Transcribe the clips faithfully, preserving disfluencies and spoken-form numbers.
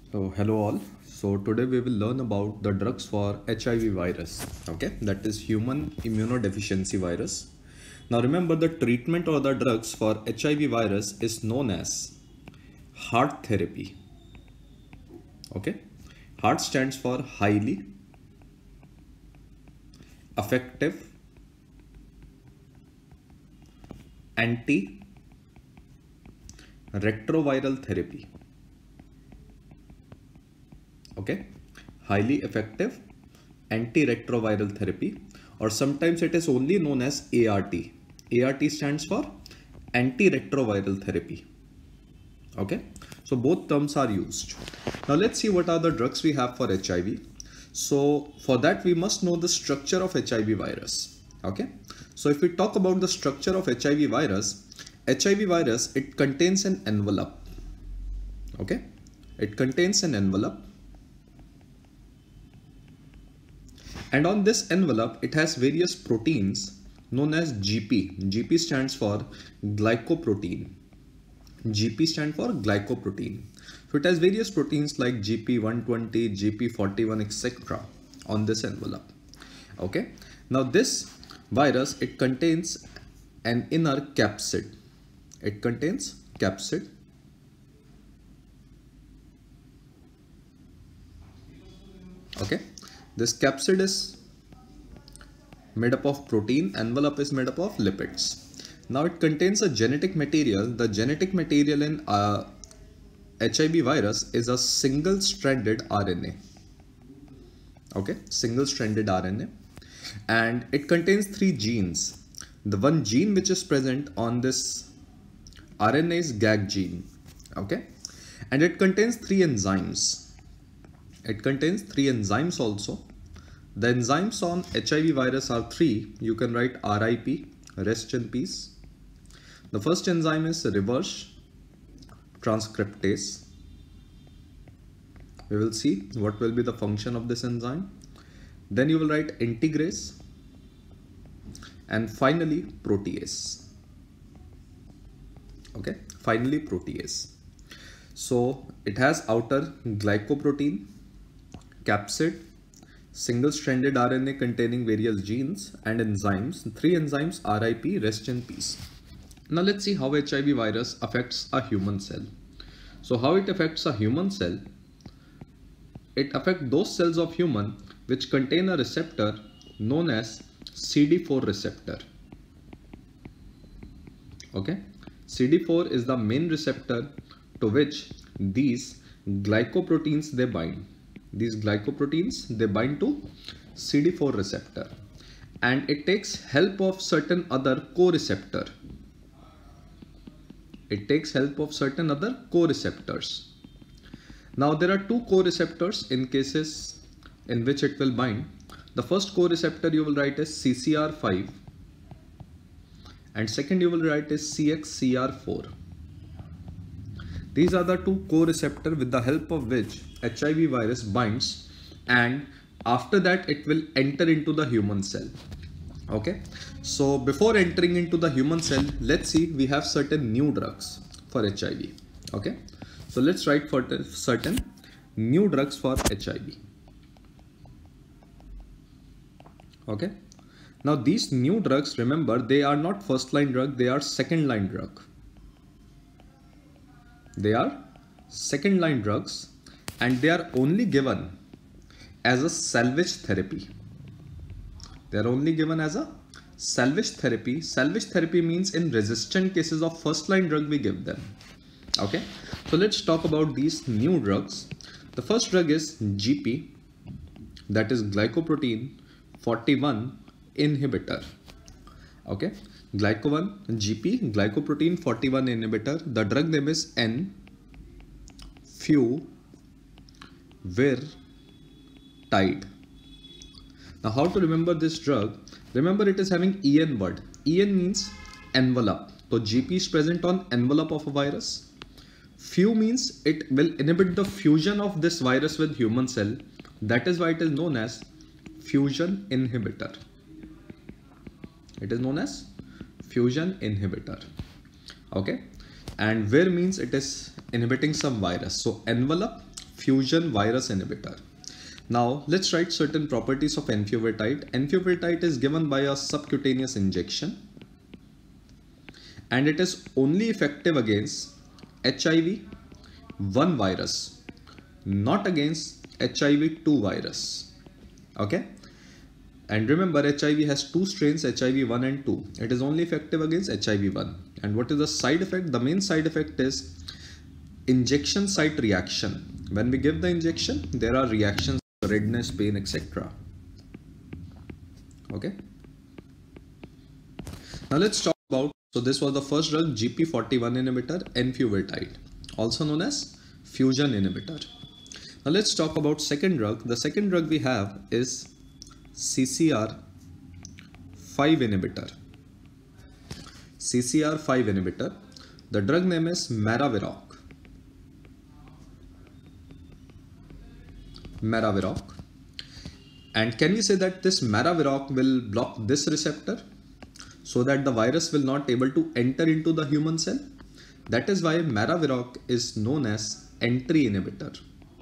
So hello all. So today we will learn about the drugs for H I V virus. Okay, that is human immunodeficiency virus. Now remember, the treatment or the drugs for H I V virus is known as HAART therapy. Okay, HAART stands for highly effective antiretroviral therapy. Okay, highly effective antiretroviral therapy, or sometimes it is only known as A R T. A R T stands for antiretroviral therapy. Okay, so both terms are used. Now let's see what are the drugs we have for H I V. So for that we must know the structure of H I V virus. Okay, so if we talk about the structure of H I V virus, H I V virus, it contains an envelope. Okay, it contains an envelope. And on this envelope, it has various proteins known as G P. G P stands for glycoprotein. G P stands for glycoprotein. So it has various proteins like G P one twenty, G P forty-one, et cetera on this envelope. Okay. Now this virus, it contains an inner capsid. It contains capsid. Okay. This capsid is made up of protein, envelope is made up of lipids. Now it contains a genetic material. The genetic material in uh, H I V virus is a single-stranded R N A. Okay, single-stranded R N A. And it contains three genes. The one gene which is present on this R N A is G A G gene. Okay, and it contains three enzymes. It contains three enzymes also. The enzymes on H I V virus are three. You can write R I P, rest in peace. The first enzyme is reverse transcriptase. We will see what will be the function of this enzyme. Then you will write integrase. And finally protease. Okay, finally protease. So it has outer glycoprotein, capsid, single-stranded R N A containing various genes and enzymes. Three enzymes, R I P, rest in peace. Now let's see how H I V virus affects a human cell. So how it affects a human cell? It affects those cells of human which contain a receptor known as C D four receptor. Okay, C D four is the main receptor to which these glycoproteins they bind. These glycoproteins, they bind to C D four receptor, and it takes help of certain other co-receptor. It takes help of certain other co-receptors. Now there are two co-receptors in cases in which it will bind. The first co-receptor you will write is C C R five, and second you will write is C X C R four. These are the two co-receptors with the help of which H I V virus binds, and after that it will enter into the human cell. Okay, so before entering into the human cell, let's see, we have certain new drugs for H I V. Okay, so let's write for certain new drugs for H I V. Okay, now these new drugs, remember, they are not first line drug, they are second line drug. They are second line drugs, and they are only given as a salvage therapy. They are only given as a salvage therapy. Salvage therapy means in resistant cases of first line drug we give them. Okay, so let's talk about these new drugs. The first drug is G P, that is glycoprotein forty-one inhibitor. Okay, glyco one, G P, glycoprotein forty-one inhibitor. The drug name is N Fuvirtide. Now how to remember this drug? Remember, it is having E N word. E N means envelope. So G P is present on envelope of a virus. Fu means it will inhibit the fusion of this virus with human cell. That is why it is known as fusion inhibitor. It is known as fusion inhibitor. Okay, and vir means it is inhibiting some virus. So envelope, fusion virus inhibitor. Now let's write certain properties of enfuvirtide. Enfuvirtide is given by a subcutaneous injection and it is only effective against H I V one virus, not against H I V two virus. Okay. And remember, H I V has two strains, H I V one and two. It is only effective against H I V one. And what is the side effect? The main side effect is injection site reaction. When we give the injection, there are reactions, redness, pain, et cetera. Okay. Now let's talk about, so this was the first drug, G P forty-one inhibitor, enfuvirtide, also known as fusion inhibitor. Now let's talk about second drug. The second drug we have is C C R five inhibitor. C C R five inhibitor. The drug name is maraviroc. Maraviroc. And can we say that this maraviroc will block this receptor so that the virus will not able to enter into the human cell? That is why maraviroc is known as entry inhibitor.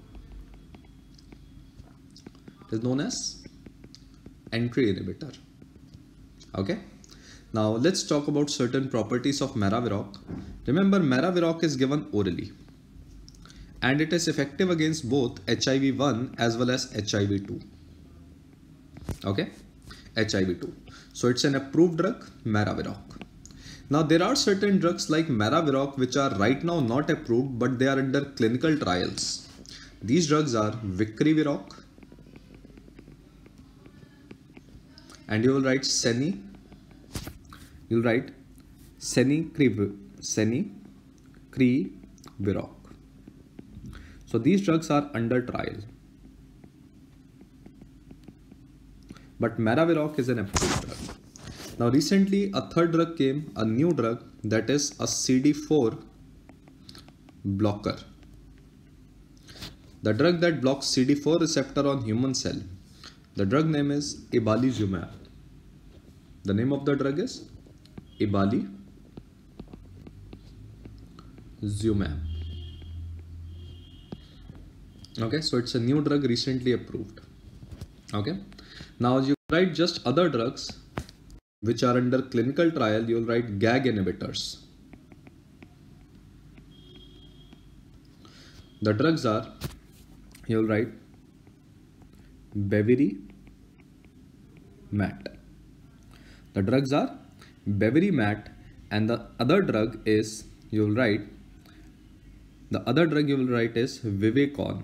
It is known as entry inhibitor. Okay. Now let's talk about certain properties of maraviroc. Remember, maraviroc is given orally and it is effective against both H I V one as well as H I V two. Okay, H I V two. So it's an approved drug, maraviroc. Now there are certain drugs like maraviroc which are right now not approved, but they are under clinical trials. These drugs are vicriviroc, and you will write Seni, you'll write Senicriviroc. So these drugs are under trial. But maraviroc is an approved drug. Now recently a third drug came, a new drug, that is a C D four blocker. The drug that blocks C D four receptor on human cell. The drug name is ibalizumab. The name of the drug is ibalizumab. Okay, so it's a new drug recently approved. Okay, now you write just other drugs which are under clinical trial. You will write G A G inhibitors. The drugs are, you will write Beverimat. The drugs are Beverimat, and the other drug is, you will write, the other drug you will write is Vivekon.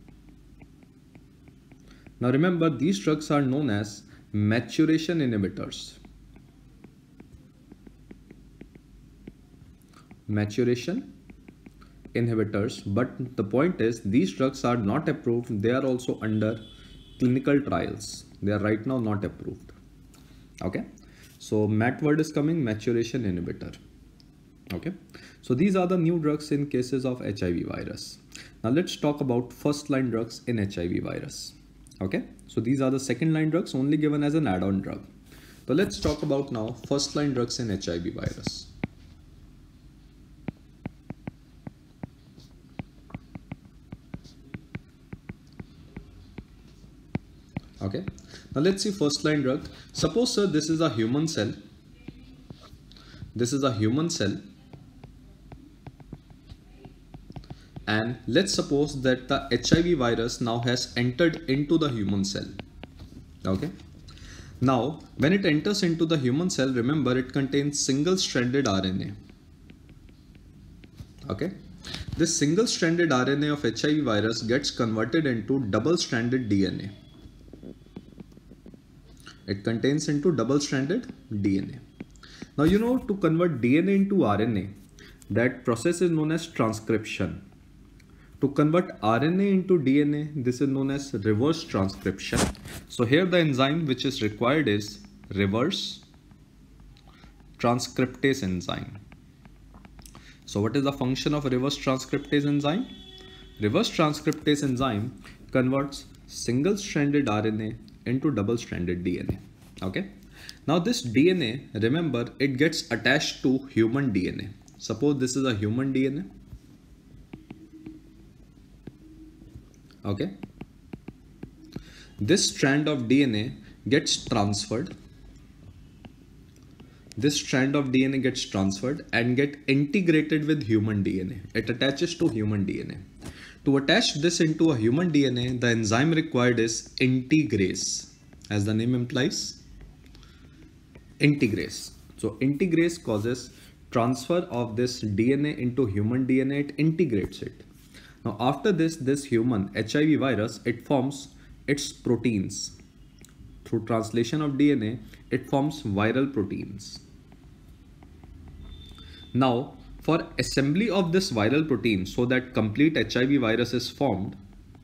Now remember, these drugs are known as maturation inhibitors. Maturation inhibitors, but the point is these drugs are not approved. They are also under clinical trials. They are right now not approved. Okay, so mat word is coming, maturation inhibitor. Okay, so these are the new drugs in cases of H I V virus. Now let's talk about first line drugs in H I V virus. Okay, so these are the second line drugs only given as an add-on drug. So let's talk about now first line drugs in H I V virus. Okay, now let's see first line drug. Suppose, sir, this is a human cell. This is a human cell. And let's suppose that the H I V virus now has entered into the human cell. Okay. Now, when it enters into the human cell, remember it contains single-stranded R N A. Okay. This single-stranded R N A of H I V virus gets converted into double-stranded D N A. It contains into double-stranded D N A. Now, you know, to convert D N A into R N A, that process is known as transcription. To convert R N A into D N A, this is known as reverse transcription. So here the enzyme which is required is reverse transcriptase enzyme. So what is the function of reverse transcriptase enzyme? Reverse transcriptase enzyme converts single-stranded R N A into double-stranded D N A. Okay. Now this D N A, remember, it gets attached to human D N A. Suppose this is a human D N A. Okay. This strand of D N A gets transferred. This strand of D N A gets transferred and get integrated with human D N A. It attaches to human D N A. To attach this into a human D N A, the enzyme required is integrase. As the name implies, integrase. So integrase causes transfer of this D N A into human D N A. It integrates it. Now after this, this human H I V virus, it forms its proteins. Through translation of D N A, it forms viral proteins. Now, for assembly of this viral protein so that complete H I V virus is formed,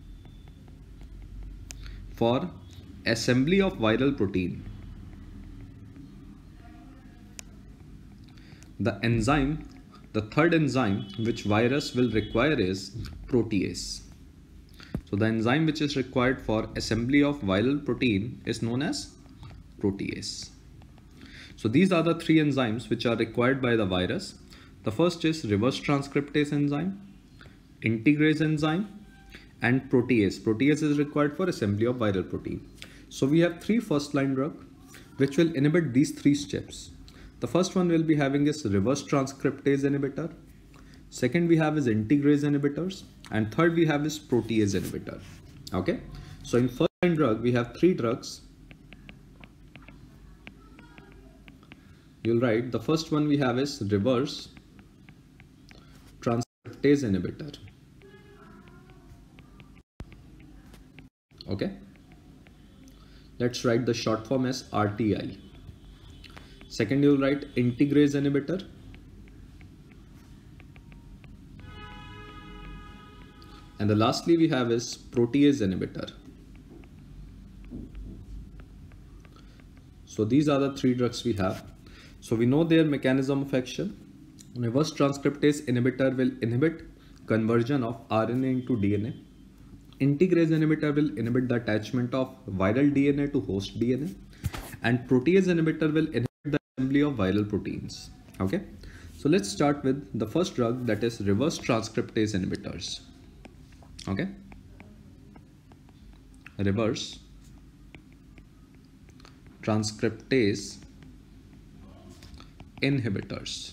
for assembly of viral protein, the enzyme, the third enzyme which virus will require is protease. So the enzyme which is required for assembly of viral protein is known as protease. So these are the three enzymes which are required by the virus. The first is reverse transcriptase enzyme, integrase enzyme, and protease. Protease is required for assembly of viral protein. So we have three first line drugs which will inhibit these three steps. The first one we'll be having is reverse transcriptase inhibitor. Second we have is integrase inhibitors, and third we have is protease inhibitor. Okay, so in first line drug we have three drugs. You'll write the first one we have is reverse transcriptase inhibitor. Okay, let's write the short form as R T I. Second you'll write integrase inhibitor. And the lastly we have is protease inhibitor. So these are the three drugs we have. So we know their mechanism of action. Reverse transcriptase inhibitor will inhibit conversion of R N A into D N A. Integrase inhibitor will inhibit the attachment of viral D N A to host D N A. And protease inhibitor will inhibit the assembly of viral proteins. Okay. So let's start with the first drug, that is reverse transcriptase inhibitors. Okay, reverse transcriptase inhibitors.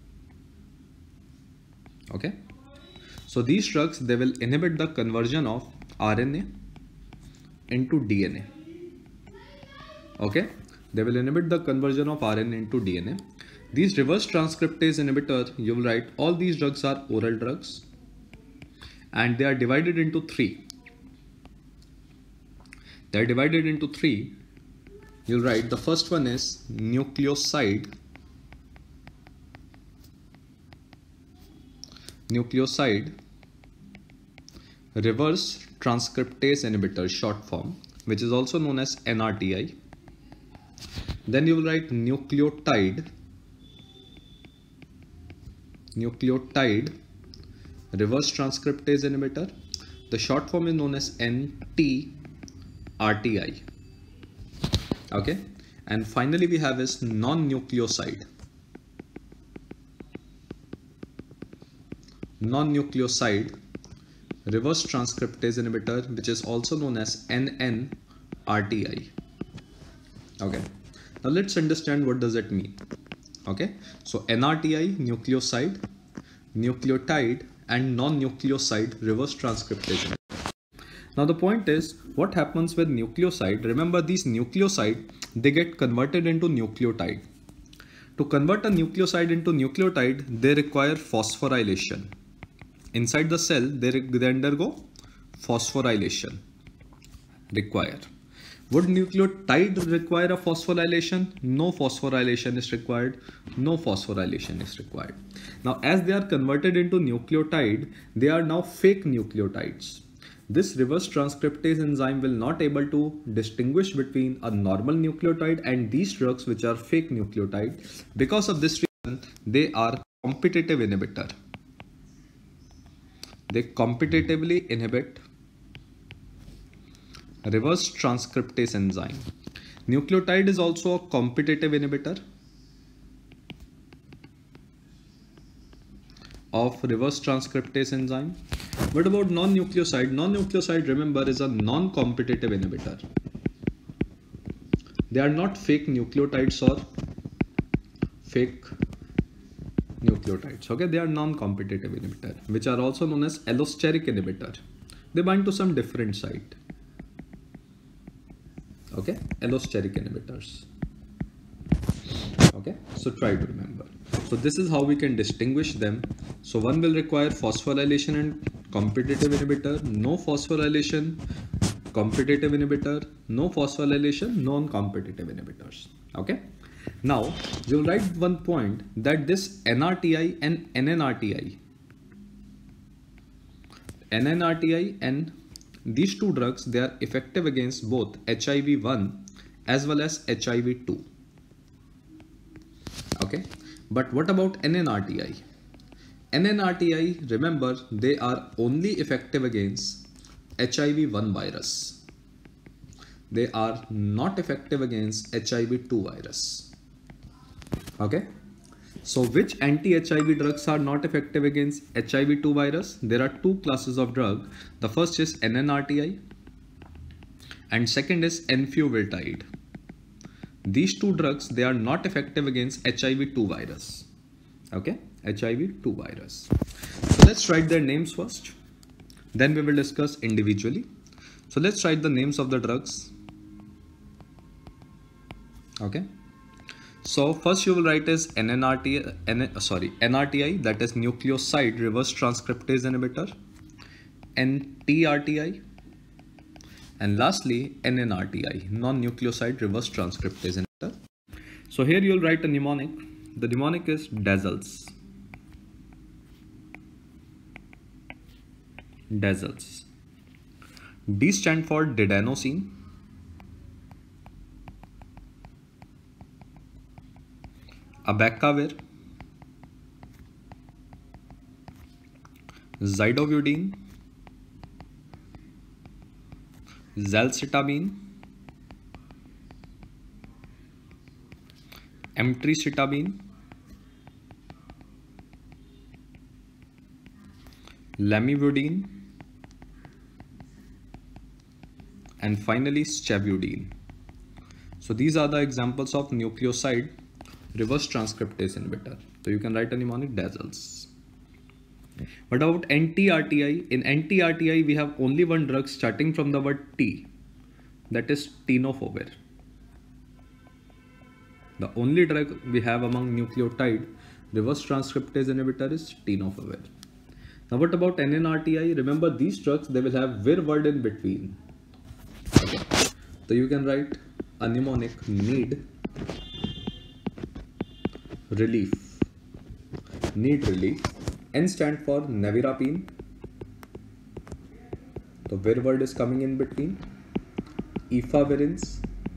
Okay, so these drugs, they will inhibit the conversion of R N A into D N A. Okay, they will inhibit the conversion of R N A into D N A. These reverse transcriptase inhibitors, you will write all these drugs are oral drugs. And they are divided into three. They are divided into three. You'll write the first one is nucleoside. Nucleoside reverse transcriptase inhibitor, short form, which is also known as N R T I. Then you will write nucleotide. Nucleotide reverse transcriptase inhibitor. The short form is known as N T R T I. Okay, and finally we have is non-nucleoside. Non-nucleoside reverse transcriptase inhibitor, which is also known as N N R T I. Okay, now let's understand what does it mean. Okay, so N R T I, nucleoside, nucleotide, and non-nucleoside reverse transcriptase. Now the point is, what happens with nucleoside? Remember, these nucleoside, they get converted into nucleotide. To convert a nucleoside into nucleotide, they require phosphorylation. Inside the cell, they, they undergo phosphorylation. Require. Would nucleotide require a phosphorylation? No phosphorylation is required. No phosphorylation is required. Now, as they are converted into nucleotide, they are now fake nucleotides. This reverse transcriptase enzyme will not able to distinguish between a normal nucleotide and these drugs which are fake nucleotide. Because of this reason, they are competitive inhibitor. They competitively inhibit reverse transcriptase enzyme. Nucleotide is also a competitive inhibitor of reverse transcriptase enzyme. What about non-nucleoside? Non-nucleoside, remember, is a non-competitive inhibitor. They are not fake nucleotides or fake nucleotides. Okay, they are non-competitive inhibitor, which are also known as allosteric inhibitor. They bind to some different site. Okay, allosteric inhibitors. Okay, so try to remember. So this is how we can distinguish them. So one will require phosphorylation and competitive inhibitor, no phosphorylation, competitive inhibitor, no phosphorylation, non-competitive inhibitors. Okay. Now you will write one point that this N R T I and N N R T I, N N R T I and these two drugs, they are effective against both H I V one as well as H I V two. Okay, but what about N N R T I? N N R T I, remember, they are only effective against H I V one virus. They are not effective against H I V two virus. Okay, so which anti-H I V drugs are not effective against H I V two virus? There are two classes of drug. The first is N N R T I and second is enfuvirtide. These two drugs, they are not effective against H I V two virus. Okay, H I V two virus. So let's write their names first. Then we will discuss individually. So let's write the names of the drugs. Okay. So first you will write as N N R T I, N, sorry, N R T I, that is nucleoside reverse transcriptase inhibitor, N T R T I, and lastly N N R T I, non-nucleoside reverse transcriptase inhibitor. So here you will write a mnemonic. The mnemonic is DAZZLES. DAZZLES. D stand for didanosine. Abacavir, zidovudine, zalcitabine, emtricitabine, lamivudine, and finally stabudine. So these are the examples of nucleoside reverse transcriptase inhibitor. So you can write a mnemonic DAZZLES. What about N T R T I? In N T R T I we have only one drug starting from the word T, that is tenofovir. The only drug we have among nucleotide reverse transcriptase inhibitor is tenofovir. Now what about N N R T I? Remember, these drugs, they will have vir word in between. Okay. So you can write a mnemonic need relief. Need relief. N stand for nevirapine. The vir word is coming in between. Efavirenz,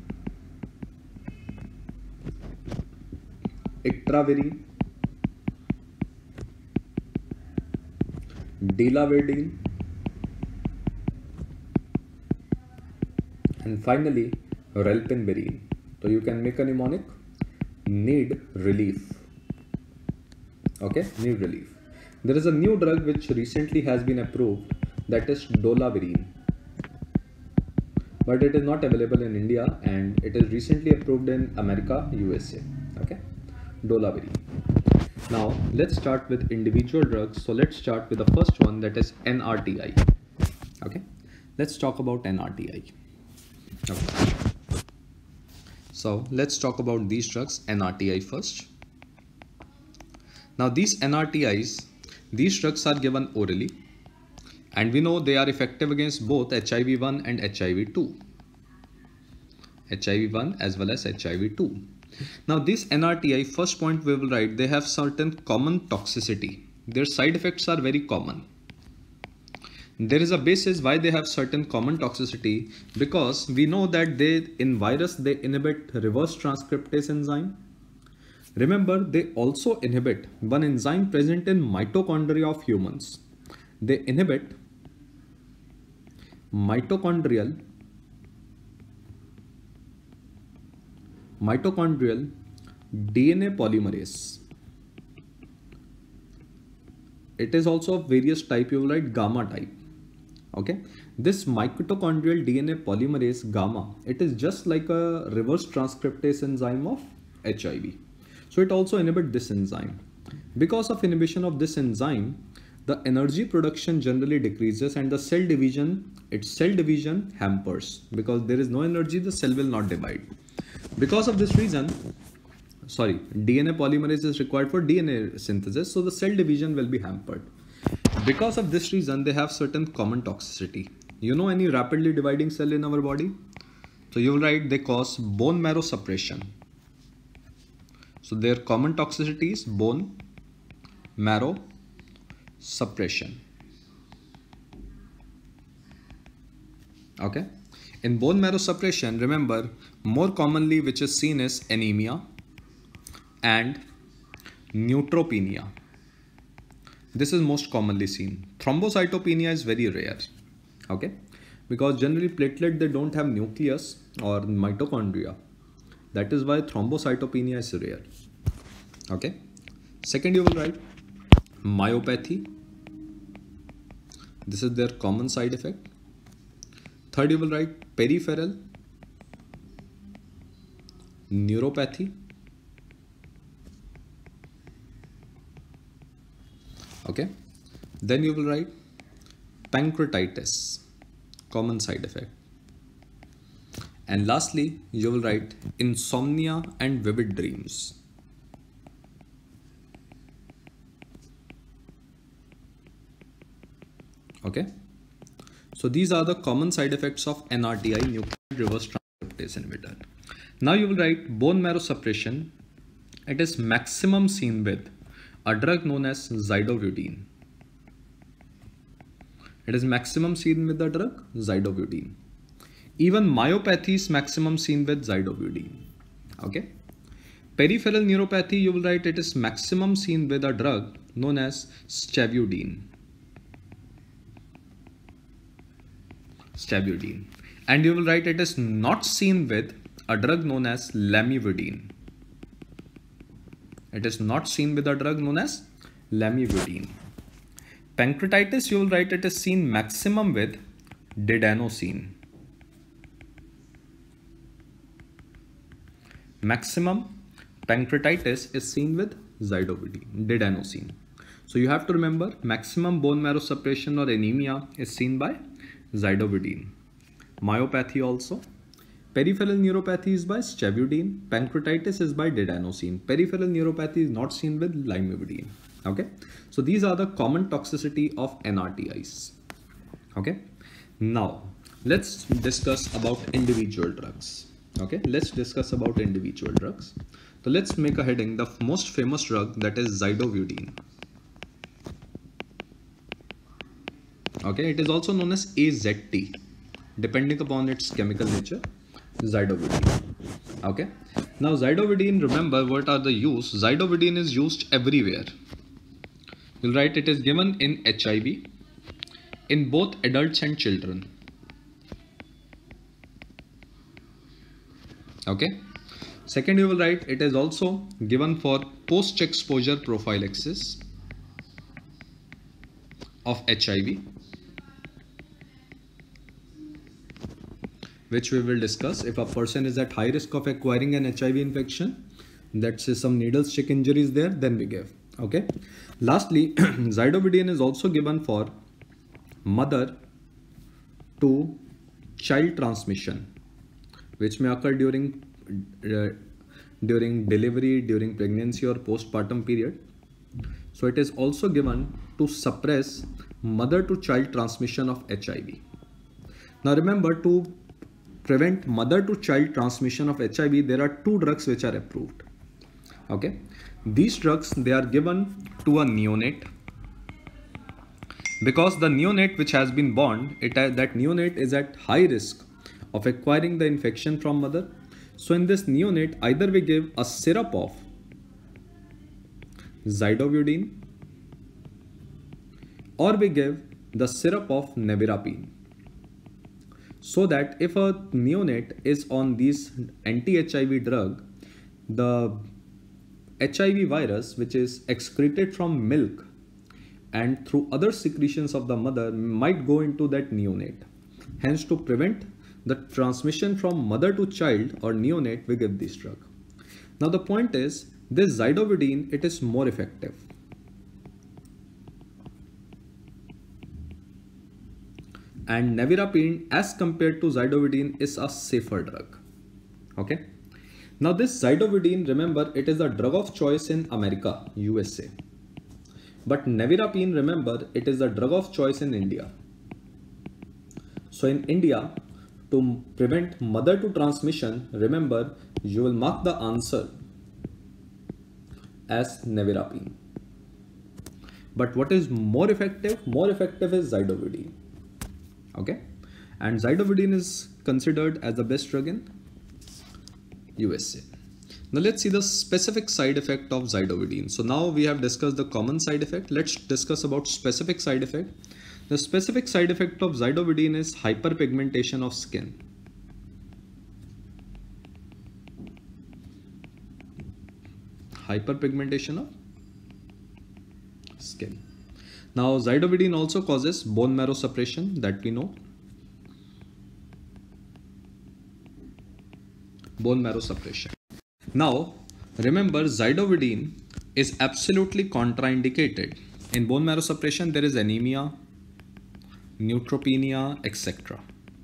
itravirine, delavirdine, and finally relpinvirine. So you can make a mnemonic need relief. Okay, need relief. There is a new drug which recently has been approved, that is dolavirine, but it is not available in India and it is recently approved in America, U S A. Okay, dolavirine. Now let's start with individual drugs. So let's start with the first one, that is N R T I. Okay, let's talk about N R T I. Okay. So let's talk about these drugs, N R T I first. Now these N R T Is, these drugs are given orally, and we know they are effective against both H I V one and H I V two. H I V one as well as H I V two. Now this N R T I, first point we will write, they have certain common toxicity. Their side effects are very common. There is a basis why they have certain common toxicity, because we know that they, in virus, they inhibit reverse transcriptase enzyme. Remember, they also inhibit one enzyme present in mitochondria of humans. They inhibit mitochondrial mitochondrial D N A polymerase. it is also of various type. You will write gamma type. Okay, this mitochondrial D N A polymerase gamma, it is just like a reverse transcriptase enzyme of H I V. So it also inhibits this enzyme. Because of inhibition of this enzyme, the energy production generally decreases and the cell division, its cell division hampers. Because there is no energy, the cell will not divide. Because of this reason, sorry, D N A polymerase is required for D N A synthesis, so the cell division will be hampered. Because of this reason, they have certain common toxicity. You know any rapidly dividing cell in our body? So you will write they cause bone marrow suppression. So their common toxicity is bone marrow suppression. Okay. In bone marrow suppression, remember, more commonly which is seen is anemia and neutropenia. This is most commonly seen. Thrombocytopenia is very rare. Okay, because generally platelet, they don't have nucleus or mitochondria. That is why thrombocytopenia is rare. Okay. Second, you will write myopathy. This is their common side effect. Third, you will write peripheral neuropathy. Okay. Then you will write pancreatitis, common side effect. And lastly, you will write insomnia and vivid dreams. Okay. So these are the common side effects of N R T I, nucleotide reverse transcriptase inhibitor. Now you will write bone marrow suppression. It is maximum seen with a drug known as zidovudine. It is maximum seen with the drug zidovudine. Even myopathy is maximum seen with zidovudine. Okay. Peripheral neuropathy, you will write it is maximum seen with a drug known as stavudine. Stavudine. And you will write it is not seen with a drug known as lamivudine. It is not seen with a drug known as lamivudine. Pancreatitis, you will write it is seen maximum with didanosine. Maximum pancreatitis is seen with zidovudine, didanosine. So you have to remember, maximum bone marrow suppression or anemia is seen by zidovudine. Myopathy also. Peripheral neuropathy is by stavudine. Pancreatitis is by didanosine. Peripheral neuropathy is not seen with lamivudine. Okay. So these are the common toxicity of N R T Is. Okay. Now let's discuss about individual drugs. Okay. Let's discuss about individual drugs. So let's make a heading, the most famous drug, that is zidovudine. Okay. It is also known as A Z T, depending upon its chemical nature. Zidovudine. Okay. Now zidovudine, remember what are the use? Zidovudine is used everywhere. You'll write it is given in H I V, in both adults and children. Okay. Second, you will write it is also given for post-exposure prophylaxis of H I V, which we will discuss. If a person is at high risk of acquiring an H I V infection, let's say some needle stick injuries there, then we give. Okay. Lastly, zidovudine is also given for mother to child transmission, which may occur during uh, during delivery, during pregnancy or postpartum period. So it is also given to suppress mother to child transmission of H I V. Now remember, to prevent mother to child transmission of H I V, there are two drugs which are approved. Okay. These drugs, they are given to a neonate, because the neonate which has been born, it that neonate is at high risk of acquiring the infection from mother. So in this neonate, either we give a syrup of zidovudine or we give the syrup of nevirapine, so that if a neonate is on these anti-H I V drug, the H I V virus which is excreted from milk and through other secretions of the mother might go into that neonate. Hence, to prevent the transmission from mother to child or neonate, we give this drug. Now the point is, this zidovudine, it is more effective. And nevirapine as compared to zidovudine is a safer drug. Okay. Now this zidovudine, remember, it is a drug of choice in America, U S A. But nevirapine, remember, it is a drug of choice in India. So in India, to prevent mother to transmission, remember, you will mark the answer as nevirapine. But what is more effective? More effective is zidovudine. Okay, and zidovudine is considered as the best drug in U S A. Now let's see the specific side effect of zidovudine. So now we have discussed the common side effect. Let's discuss about specific side effect. The specific side effect of zidovudine is hyperpigmentation of skin. Hyperpigmentation of skin. Now zidovudine also causes bone marrow suppression, that we know. Bone marrow suppression. Now remember, zidovudine is absolutely contraindicated. In bone marrow suppression there is anemia, neutropenia, et cetera.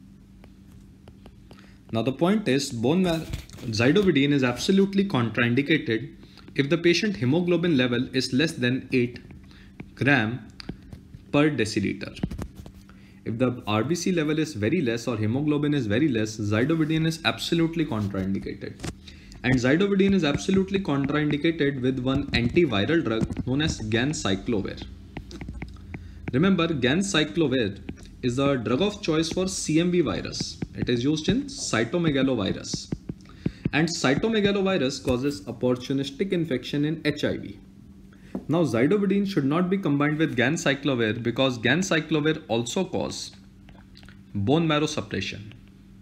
Now the point is, bone marrow zidovudine is absolutely contraindicated if the patient hemoglobin level is less than eight gram per deciliter. If the R B C level is very less or hemoglobin is very less, zidovudine is absolutely contraindicated. And zidovudine is absolutely contraindicated with one antiviral drug known as ganciclovir. Remember, ganciclovir is a drug of choice for C M V virus. It is used in cytomegalovirus. And cytomegalovirus causes opportunistic infection in H I V. Now zidovudine should not be combined with ganciclovir because ganciclovir also causes bone marrow suppression.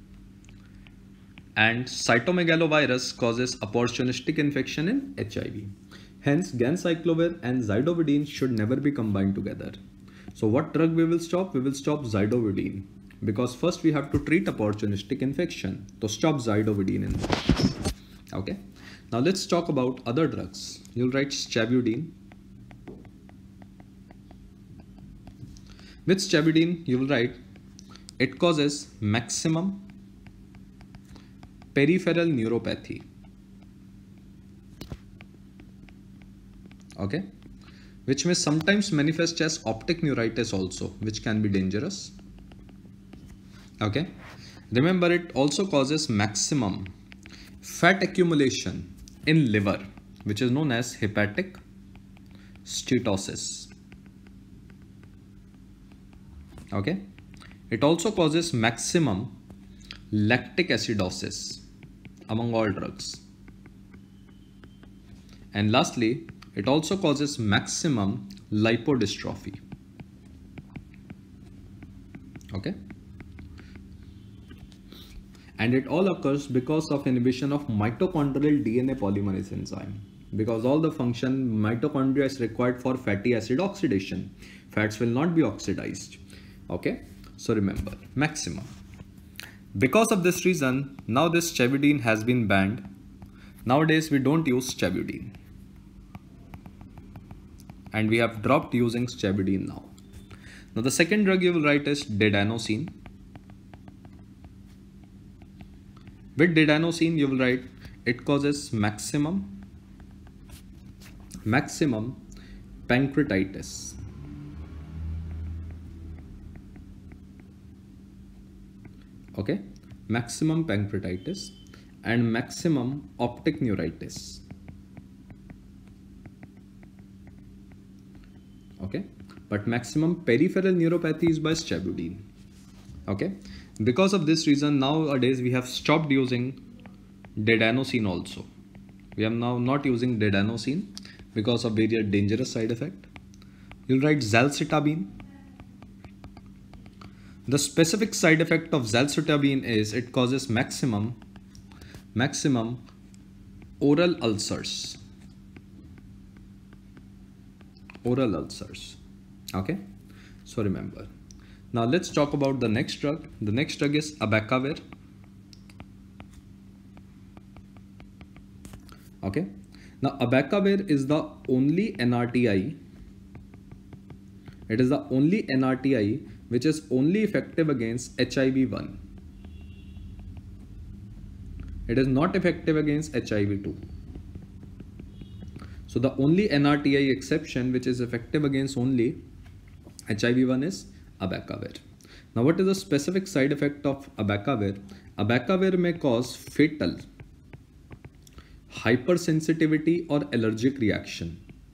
And cytomegalovirus causes opportunistic infection in H I V. Hence, ganciclovir and zidovudine should never be combined together. So what drug we will stop? We will stop zidovudine, because first we have to treat opportunistic infection. So stop zidovudine in this. Okay. Now let's talk about other drugs. You'll write stabudine. With stabudine, you will write it causes maximum peripheral neuropathy. Okay, which may sometimes manifest as optic neuritis also, which can be dangerous. Okay, remember, it also causes maximum fat accumulation in liver, which is known as hepatic steatosis. Okay, it also causes maximum lactic acidosis among all drugs. And lastly, it also causes maximum lipodystrophy. Okay, and it all occurs because of inhibition of mitochondrial D N A polymerase enzyme, because all the function mitochondria is required for fatty acid oxidation. Fats will not be oxidized. Okay, so remember, maximum. Because of this reason, now this stabudine has been banned. Nowadays we don't use stabudine, and we have dropped using stabudine now. Now the second drug you will write is dedanosine. With dedanosine you will write it causes maximum maximum pancreatitis. Okay, maximum pancreatitis and maximum optic neuritis. Okay, but maximum peripheral neuropathy is by stabudine. Okay, because of this reason, nowadays we have stopped using dedanosine also. We are now not using dedanosine because of very dangerous side effect. You'll write zalcitabine. The specific side effect of zalcitabine is it causes maximum maximum oral ulcers. Oral ulcers. Okay, so remember. Now let's talk about the next drug. The next drug is abacavir. Okay, now abacavir is the only N R T I. It is the only N R T I which is only effective against H I V one. It is not effective against H I V two. So the only N R T I exception which is effective against only H I V one is abacavir. Now what is the specific side effect of abacavir? Abacavir may cause fatal hypersensitivity or allergic reaction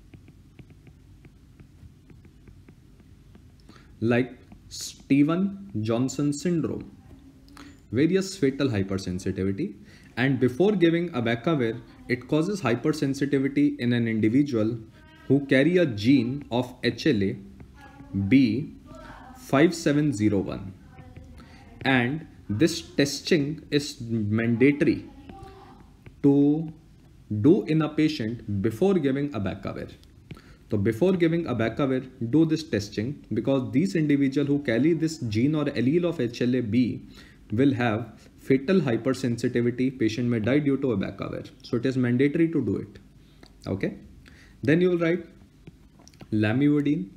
like Steven-Johnson syndrome, various fatal hypersensitivity, and before giving abacavir, it causes hypersensitivity in an individual who carry a gene of H L A B five seven zero one, and this testing is mandatory to do in a patient before giving abacavir. So before giving abacavir, do this testing, because these individuals who carry this gene or allele of H L A B will have fatal hypersensitivity. Patient may die due to abacavir. So it is mandatory to do it. Okay. Then you will write lamivudine.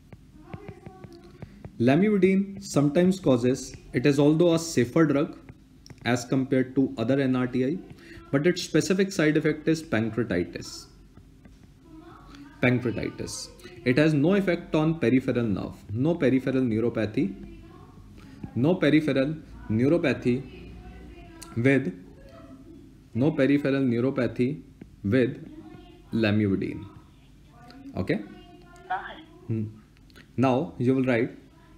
Lamivudine sometimes causes, it is although a safer drug as compared to other N R T I, but its specific side effect is pancreatitis. Pancreatitis. It has no effect on peripheral nerve, no peripheral neuropathy, no peripheral neuropathy with no peripheral neuropathy with lamivudine. Okay. Hmm. Now you will write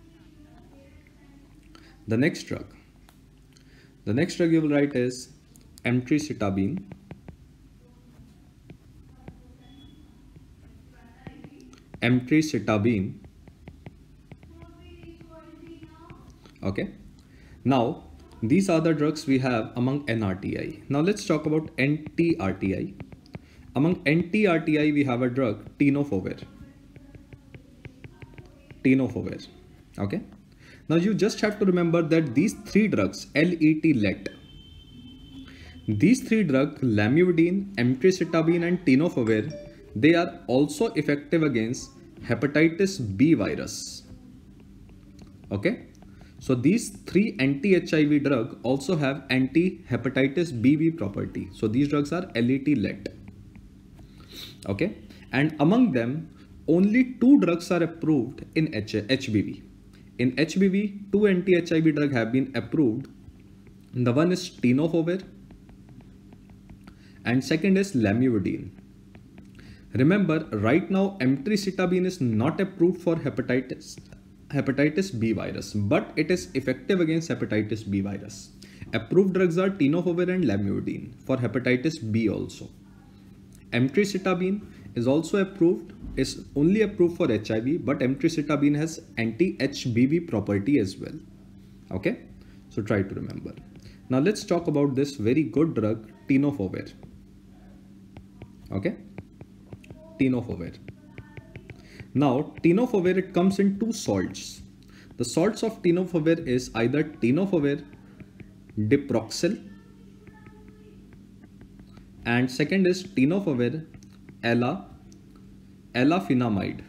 the next drug. The next drug you will write is emtricitabine. Emtricitabine. Okay. Now these are the drugs we have among N R T I. Now let's talk about N T R T I. Among N T R T I we have a drug tenofovir. Tenofovir. Okay. Now you just have to remember that these three drugs, L E T, let. These three drugs, lamivudine, emtricitabine and tenofovir, they are also effective against hepatitis B virus. Okay. So these three anti-H I V drugs also have anti-hepatitis B V property. So these drugs are L E T let. Okay. And among them, only two drugs are approved in H B V. In H B V, two anti-H I V drugs have been approved. The one is tenofovir and second is lamivudine. Remember, right now emtricitabine is not approved for hepatitis hepatitis B virus, but it is effective against hepatitis B virus. Approved drugs are tenofovir and lamivudine for hepatitis B also. Emtricitabine is also approved, is only approved for H I V, but emtricitabine has anti-H B V property as well. Okay, so try to remember. Now let's talk about this very good drug tenofovir. Okay, tenofovir. Now tenofovir, it comes in two salts. The salts of tenofovir is either tenofovir diproxil and second is tenofovir ella ellafenamide.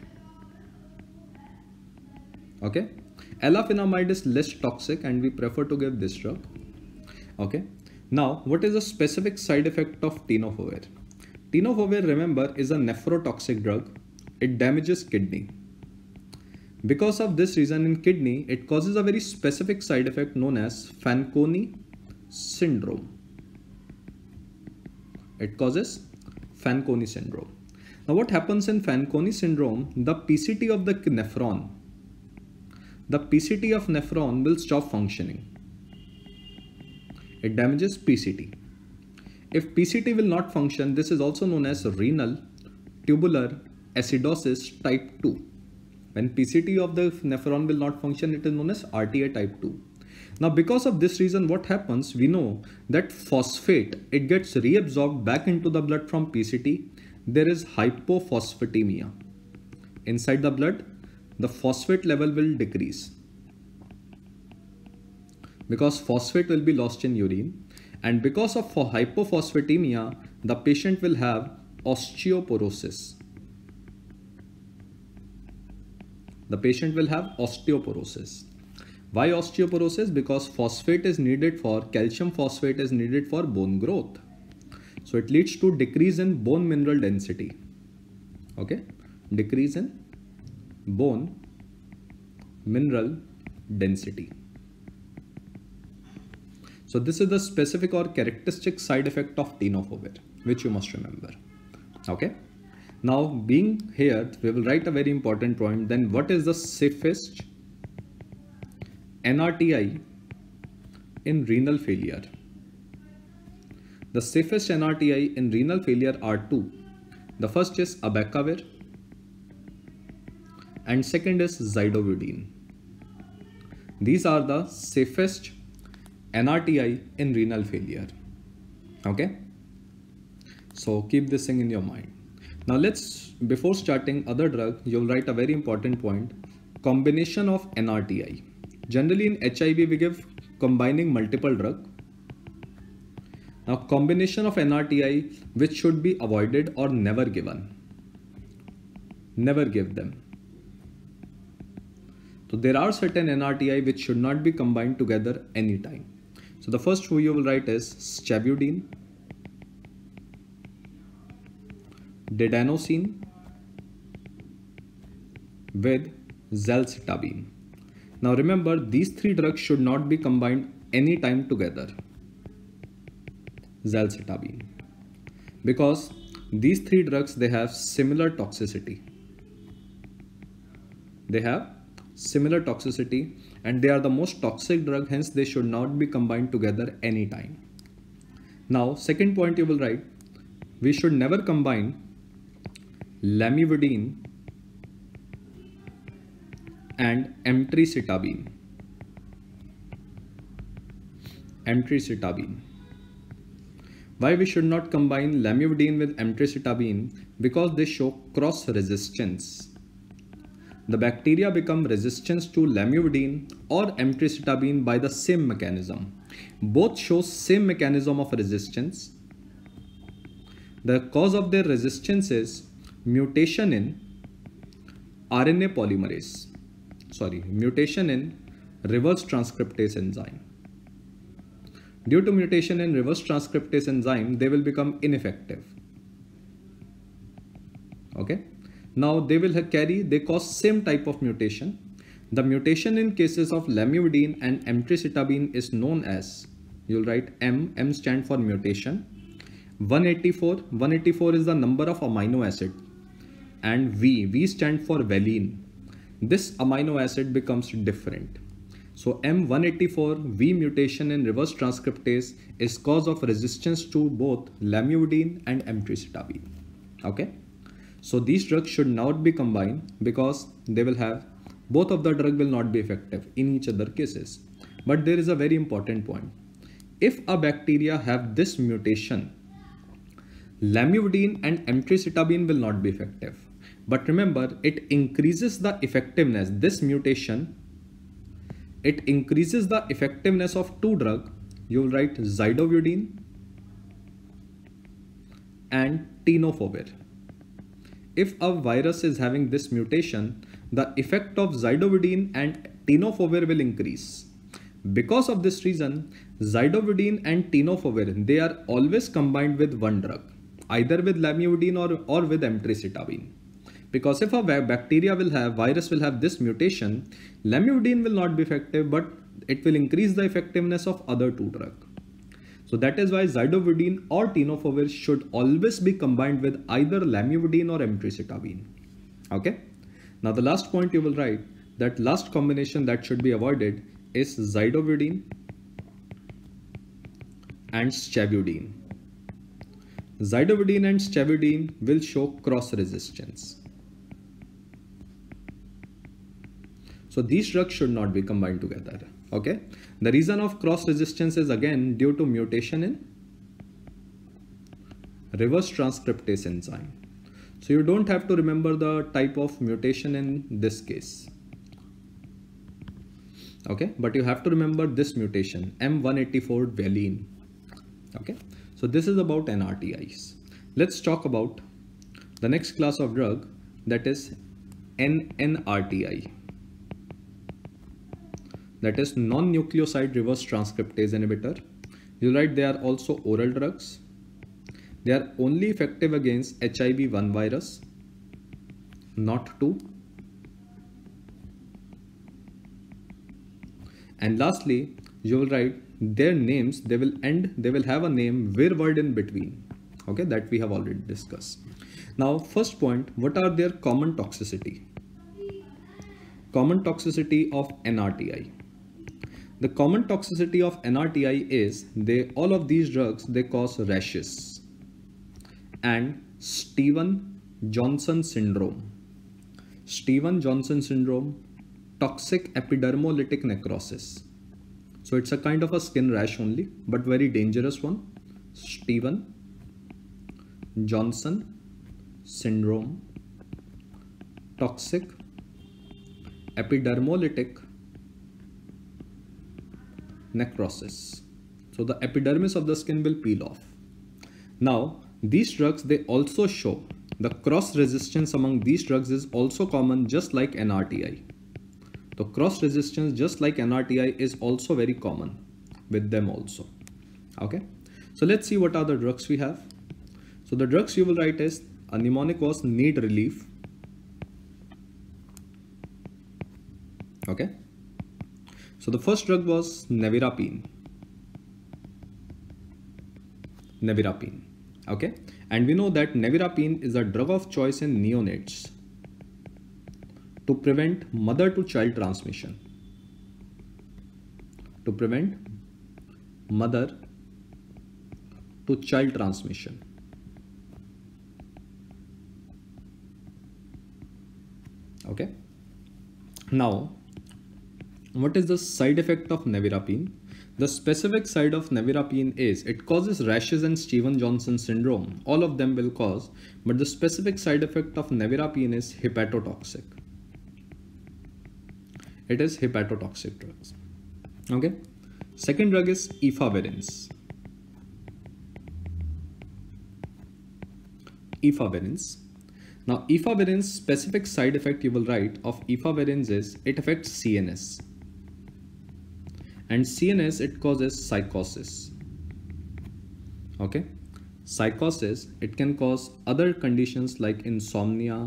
Okay, ellafenamide is less toxic and we prefer to give this drug. Okay, now what is the specific side effect of tenofovir? Tenofovir, remember, is a nephrotoxic drug. It damages kidney. Because of this reason, in kidney, it causes a very specific side effect known as Fanconi syndrome. It causes Fanconi syndrome. Now what happens in Fanconi syndrome? The P C T of the nephron, the P C T of nephron will stop functioning. It damages P C T. If P C T will not function, this is also known as renal tubular acidosis type two. When P C T of the nephron will not function, it is known as R T A type two. Now because of this reason, what happens? We know that phosphate, it gets reabsorbed back into the blood from P C T. There is hypophosphatemia. Inside the blood, the phosphate level will decrease, because phosphate will be lost in urine, and because of hypophosphatemia, the patient will have osteoporosis. The patient will have osteoporosis. Why osteoporosis? Because phosphate is needed for, calcium phosphate is needed for bone growth. So it leads to decrease in bone mineral density. Okay, decrease in bone mineral density. So this is the specific or characteristic side effect of tenofovir, which you must remember. Okay. Now being here, we will write a very important point. Then what is the safest N R T I in renal failure? The safest N R T I in renal failure are two. The first is abacavir and second is zidovudine. These are the safest N R T I in renal failure. Okay. So keep this thing in your mind. Now let's, before starting other drug, you'll write a very important point. Combination of N R T I. Generally in H I V we give combining multiple drug. Now combination of N R T I which should be avoided or never given. Never give them. So there are certain N R T I which should not be combined together anytime. So the first who you will write is stavudine, didanosine with zalcitabine. Now remember, these three drugs should not be combined any time together. Zalcitabine, because these three drugs, they have similar toxicity. They have similar toxicity and they are the most toxic drug, hence they should not be combined together anytime. Now second point you will write, we should never combine lamivudine and emtricitabine. Emtricitabine. Why we should not combine lamivudine with emtricitabine? Because they show cross resistance. The bacteria become resistant to lamivudine or emtricitabine by the same mechanism. Both show same mechanism of resistance. The cause of their resistance is mutation in R N A polymerase. Sorry, mutation in reverse transcriptase enzyme. Due to mutation in reverse transcriptase enzyme, they will become ineffective. Okay. Now they will carry, they cause same type of mutation. The mutation in cases of lamivudine and emtricitabine is known as, you'll write M, M stand for mutation. one eighty-four, one eighty-four is the number of amino acid, and V, V stand for valine. This amino acid becomes different. So M one eighty-four V mutation in reverse transcriptase is cause of resistance to both lamivudine and emtricitabine. Okay. So these drugs should not be combined because they will have, both of the drug will not be effective in each other cases. But there is a very important point. If a bacteria have this mutation, lamivudine and emtricitabine will not be effective. But remember, it increases the effectiveness. This mutation, it increases the effectiveness of two drugs. You will write zidovudine and tenofovir. If a virus is having this mutation, the effect of zidovudine and tenofovir will increase. Because of this reason, zidovudine and tenofovir, they are always combined with one drug, either with lamivudine or, or with emtricitabine. Because if a bacteria will have, virus will have this mutation, lamivudine will not be effective, but it will increase the effectiveness of other two drugs. So that is why zidovudine or tenofovir should always be combined with either lamivudine or emtricitabine. Okay. Now the last point you will write, that last combination that should be avoided is zidovudine and stavudine. Zidovudine and stavudine will show cross resistance. So these drugs should not be combined together. Okay. The reason of cross resistance is again due to mutation in reverse transcriptase enzyme. So you don't have to remember the type of mutation in this case. Okay, but you have to remember this mutation, M one eighty-four valine. Okay, so this is about N R T Is. Let's talk about the next class of drug, that is N N R T I. That is non-nucleoside reverse transcriptase inhibitor. You write they are also oral drugs. They are only effective against H I V one virus, not two. And lastly, you will write their names, they will end, they will have a name where word in between. Okay, that we have already discussed. Now, first point, what are their common toxicity? Common toxicity of N R T I. The common toxicity of N R T I is they all of these drugs, they cause rashes and Stevens-Johnson syndrome. Stevens-Johnson syndrome, toxic epidermolytic necrosis. So it's a kind of a skin rash only, but very dangerous one. Stevens-Johnson syndrome, toxic epidermolytic necrosis. So the epidermis of the skin will peel off. Now, these drugs, they also show the cross resistance among these drugs is also common, just like N R T I. So cross resistance, just like N R T I, is also very common with them also. Okay, so let's see what are the drugs we have. So the drugs you will write is a mnemonic was need relief. Okay, so the first drug was nevirapine. Nevirapine. Okay, and we know that nevirapine is a drug of choice in neonates to prevent mother to child transmission. To prevent mother to child transmission. Okay, now what is the side effect of nevirapine? The specific side of nevirapine is it causes rashes and Stevens-Johnson syndrome. All of them will cause, but the specific side effect of nevirapine is hepatotoxic. It is hepatotoxic drugs. Okay. Second drug is efavirenz. Efavirenz. Now, efavirenz specific side effect you will write of efavirenz is it affects C N S. And C N S, it causes psychosis. Okay, psychosis, it can cause other conditions like insomnia,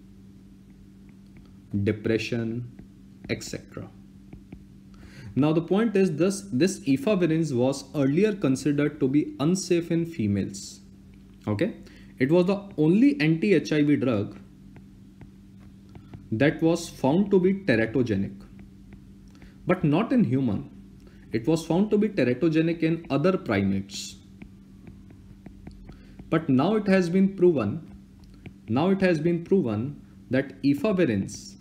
depression, et cetera. Now the point is this, this efavirenz was earlier considered to be unsafe in females. Okay, it was the only anti-H I V drug that was found to be teratogenic, but not in human. It was found to be teratogenic in other primates. But now it has been proven, now it has been proven that efavirenz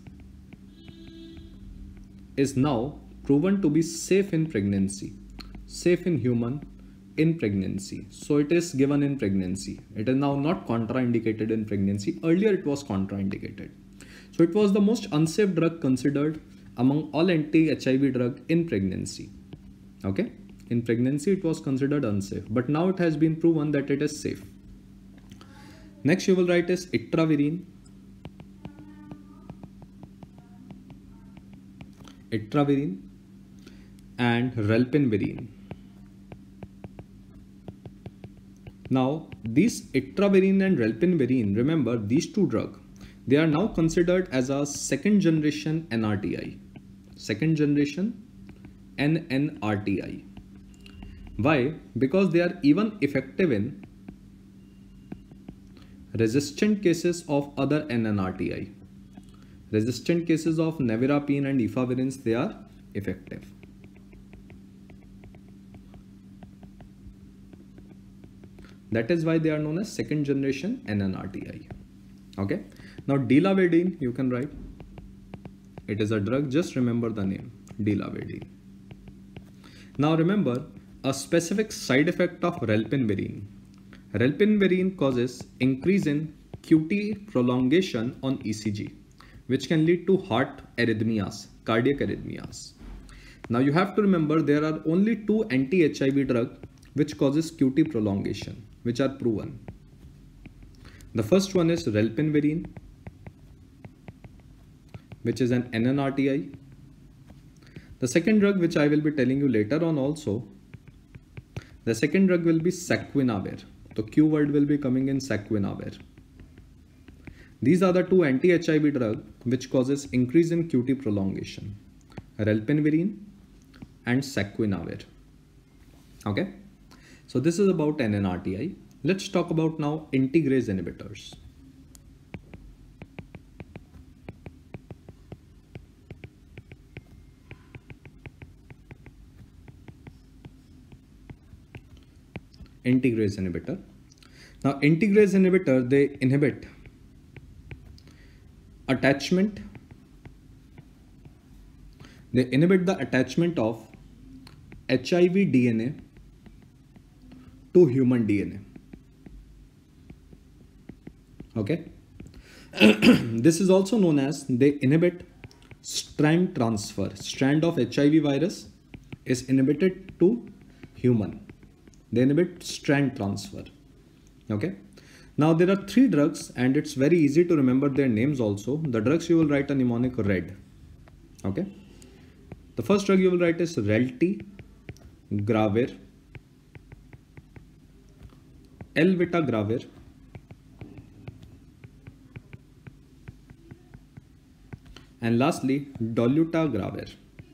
is now proven to be safe in pregnancy, safe in human in pregnancy. So it is given in pregnancy. It is now not contraindicated in pregnancy. Earlier it was contraindicated. So it was the most unsafe drug considered among all anti-H I V drug in pregnancy. Okay, in pregnancy it was considered unsafe, but now it has been proven that it is safe. Next you will write is itravirine. Itravirine and relpinvirine. Now these itravirine and relpinvirine, remember these two drugs, they are now considered as a second generation N R T I. Second generation N N R T I. Why? Because they are even effective in resistant cases of other N N R T I. Resistant cases of nevirapine and efavirenz, they are effective. That is why they are known as second generation N N R T I. Okay. Now dilavedine you can write. It is a drug, just remember the name, dilavedine. Now remember a specific side effect of relpinvirine. Relpinvirine causes increase in Q T prolongation on E C G, which can lead to heart arrhythmias, cardiac arrhythmias. Now you have to remember there are only two anti-H I V drugs which causes Q T prolongation, which are proven. The first one is relpinvirine, which is an N N R T I. The second drug, which I will be telling you later on also, the second drug will be saquinavir. The Q word will be coming in saquinavir. These are the two anti-H I V drugs which causes increase in Q T prolongation, relpinvirine and saquinavir. Okay, so this is about N N R T I. Let's talk about now integrase inhibitors. Integrase inhibitor. Now integrase inhibitor, they inhibit attachment. They inhibit the attachment of H I V D N A to human D N A. Okay. This is also known as, they inhibit strand transfer. Strand of H I V virus is inhibited to human. They inhibit strand transfer. Okay. Now there are three drugs and it's very easy to remember their names also. The drugs you will write a mnemonic RED. Okay. The first drug you will write is reltigravir, elvitagravir, and lastly dolutegravir.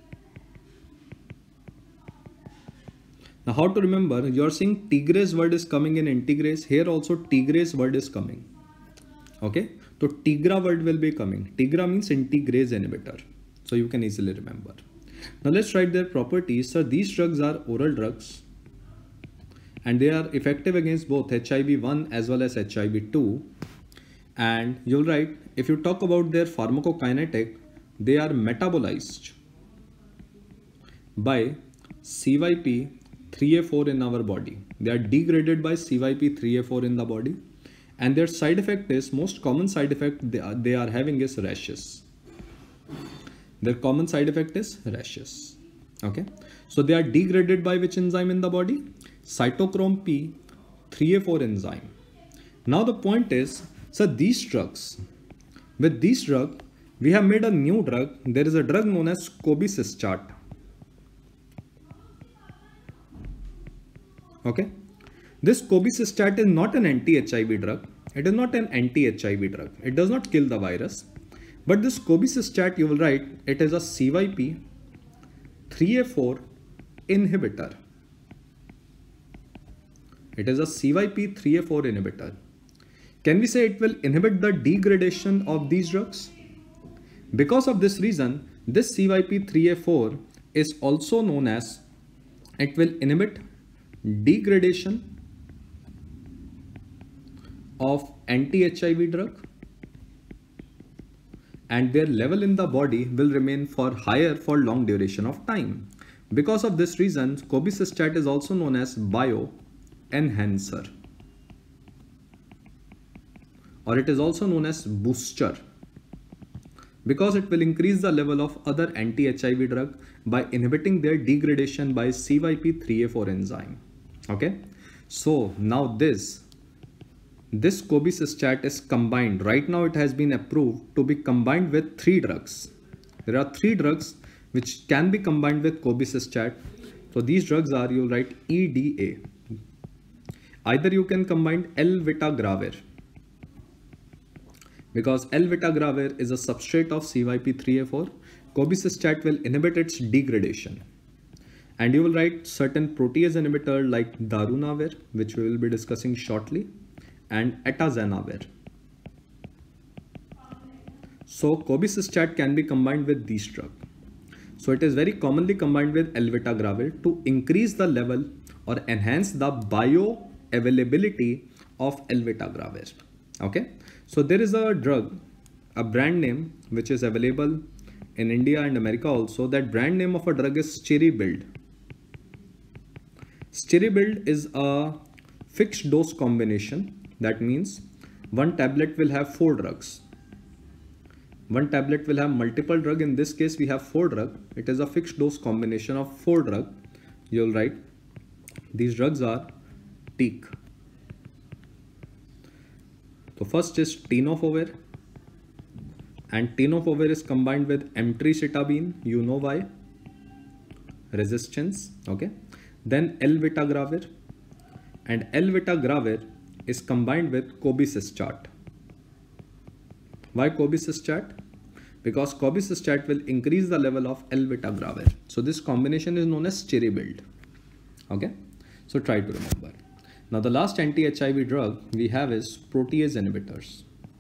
Now how to remember, you are seeing tegrase word is coming in integrase. Here also tegrase word is coming. Okay, so tigra word will be coming. Tigra means integrase inhibitor. So you can easily remember. Now let's write their properties. So these drugs are oral drugs and they are effective against both H I V one as well as H I V two. And you'll write, if you talk about their pharmacokinetic, they are metabolized by C Y P three A four in our body. They are degraded by C Y P three A four in the body, and their side effect is, most common side effect they are, they are having is rashes. Their common side effect is rashes. Okay, so they are degraded by which enzyme in the body? Cytochrome P three A four enzyme. Now the point is, so these drugs, with these drug, we have made a new drug. There is a drug known as cobicistat. Okay, this cobicistat is not an anti-H I V drug. It is not an anti-H I V drug. It does not kill the virus. But this cobicistat, you will write, it is a C Y P three A four inhibitor. It is a C Y P three A four inhibitor. Can we say it will inhibit the degradation of these drugs? Because of this reason, this C Y P three A four is also known as, it will inhibit degradation of anti-H I V drug, and their level in the body will remain for higher for long duration of time. Because of this reason, cobicistat is also known as bioenhancer, or it is also known as booster, because it will increase the level of other anti-H I V drug by inhibiting their degradation by C Y P three A four enzyme. Okay, so now this this cobicistat is combined. Right now it has been approved to be combined with three drugs. There are three drugs which can be combined with cobicistat. So these drugs are, you write E D A. Either you can combine elvitagravir, because elvitagravir is a substrate of C Y P three A four. Cobicistat will inhibit its degradation. And you will write certain protease inhibitor like darunavir, which we will be discussing shortly, and atazanavir. So cobicistat can be combined with these drugs. So it is very commonly combined with elvitagravir to increase the level or enhance the bioavailability of elvitagravir. Okay, so there is a drug, a brand name which is available in India and America also. That brand name of a drug is Steribuild. Steribuild is a fixed dose combination. That means one tablet will have four drugs. One tablet will have multiple drug. In this case, we have four drug. It is a fixed dose combination of four drug. You'll write these drugs are T E C. So first is tenofovir, and tenofovir is combined with emtricitabine. You know why? Resistance. Okay. Then elvitagravir, and elvitagravir is combined with cobicistat. Why cobicistat? Because cobicistat will increase the level of elvitagravir. So this combination is known as cherry build. Okay. So try to remember. Now the last anti-H I V drug we have is protease inhibitors.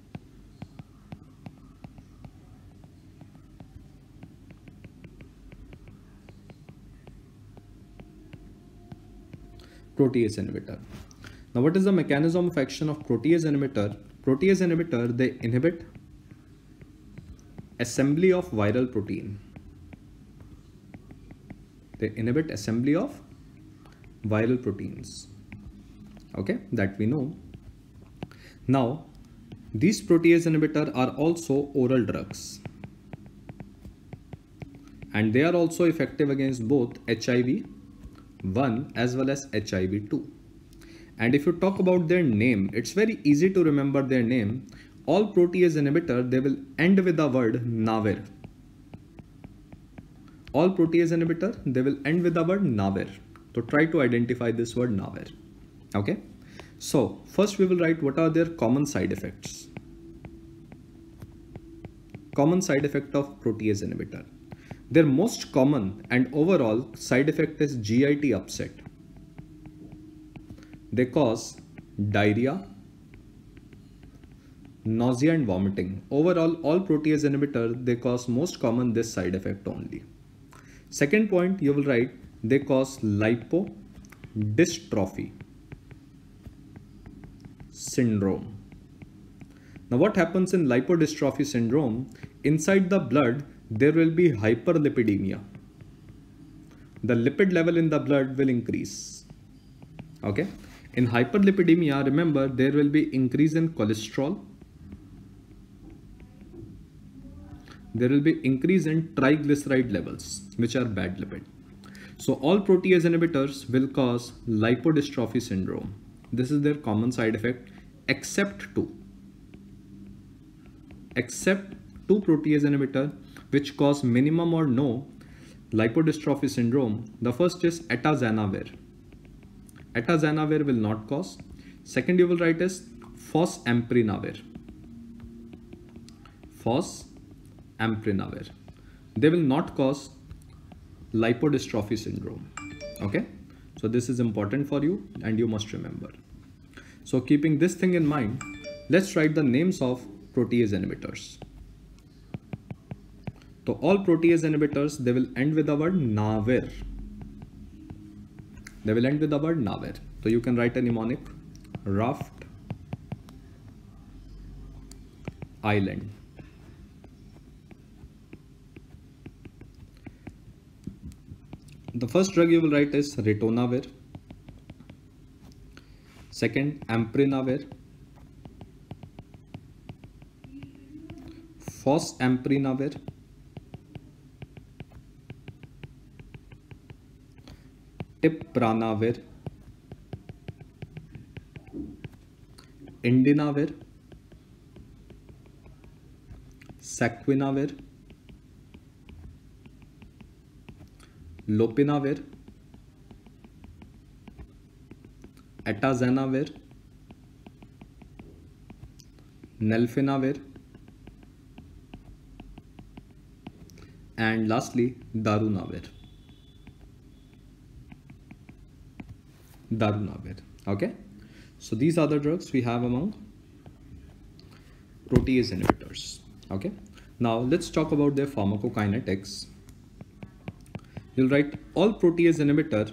Protease inhibitor. Now what is the mechanism of action of protease inhibitor? Protease inhibitor, they inhibit assembly of viral protein. They inhibit assembly of viral proteins. Okay, that we know. Now, these protease inhibitors are also oral drugs, and they are also effective against both H I V one as well as H I V two. And if you talk about their name, it's very easy to remember their name. All protease inhibitor, they will end with the word navir. All protease inhibitor, they will end with the word navir. So try to identify this word navir. Okay. So first we will write what are their common side effects. Common side effect of protease inhibitor. Their most common and overall side effect is G I T upset. They cause diarrhea, nausea and vomiting. Overall, all protease inhibitor, they cause most common this side effect only. Second point, you will write they cause lipodystrophy syndrome. Now what happens in lipodystrophy syndrome? Inside the blood, there will be hyperlipidemia. The lipid level in the blood will increase. Okay. In hyperlipidemia, remember, there will be increase in cholesterol. There will be increase in triglyceride levels, which are bad lipid. So all protease inhibitors will cause lipodystrophy syndrome. This is their common side effect, except two. Except two protease inhibitor which cause minimum or no lipodystrophy syndrome. The first is atazanavir. Atazanavir will not cause. Second you will write is fosemprenavir. Fosemprenavir. They will not cause lipodystrophy syndrome. Okay. So this is important for you and you must remember. So keeping this thing in mind, let's write the names of protease inhibitors. So all protease inhibitors, they will end with the word navir. They will end with the word navir. So you can write a mnemonic: Raft Island. The first drug you will write is ritonavir. Second, emprenavir. Fosemprenavir. Tipranavir. Indinavir. Saquinavir. Lopinavir. Atazanavir. Nelfinavir. And lastly, darunavir. Darunavir. Okay. So these are the drugs we have among protease inhibitors. Okay. Now let's talk about their pharmacokinetics. You'll write all protease inhibitor,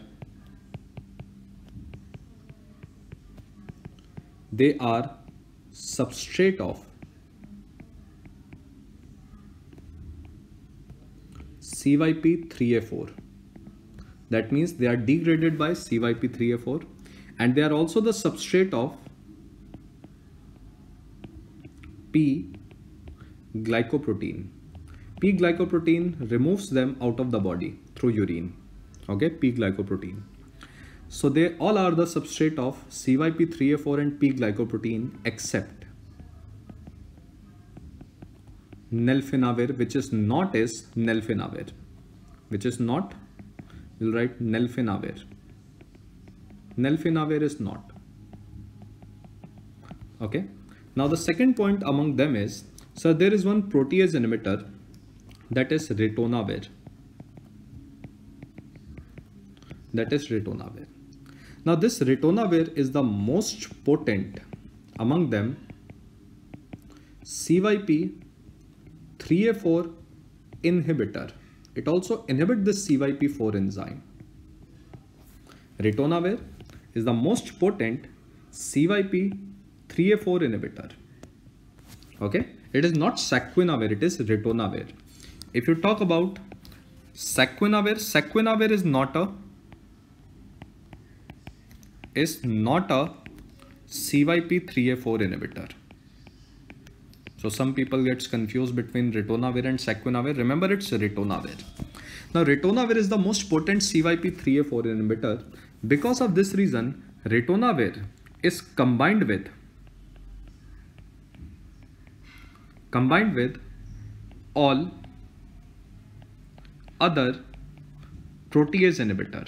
they are substrate of C Y P three A four. That means they are degraded by C Y P three A four, and they are also the substrate of P glycoprotein. P glycoprotein removes them out of the body through urine. Okay, P glycoprotein. So they all are the substrate of C Y P three A four and P glycoprotein except nelfinavir, which is not is nelfinavir, which is not, we'll write nelfinavir. Nelfinavir is not. Okay. Now the second point among them is, so there is one protease inhibitor, that is ritonavir. That is ritonavir. Now this ritonavir is the most potent among them C Y P three A four inhibitor. It also inhibits the C Y P four enzyme. Ritonavir is the most potent C Y P three A four inhibitor. Okay, it is not saquinavir, it is ritonavir. If you talk about saquinavir, saquinavir is not a is not a C Y P three A four inhibitor. So some people gets confused between ritonavir and saquinavir. Remember, it's ritonavir. Now ritonavir is the most potent C Y P three A four inhibitor. Because of this reason, ritonavir is combined with combined with all other protease inhibitor.